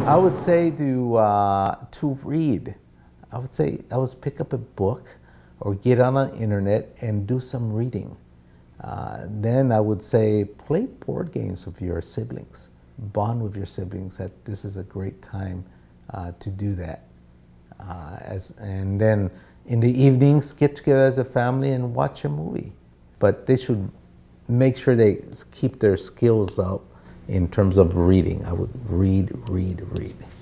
I would say to read. I would say pick up a book or get on the internet and do some reading. Then I would say play board games with your siblings. Bond with your siblings. That this is a great time to do that. And then in the evenings, get together as a family and watch a movie. But they should make sure they keep their skills up in terms of reading. I would read, read, read.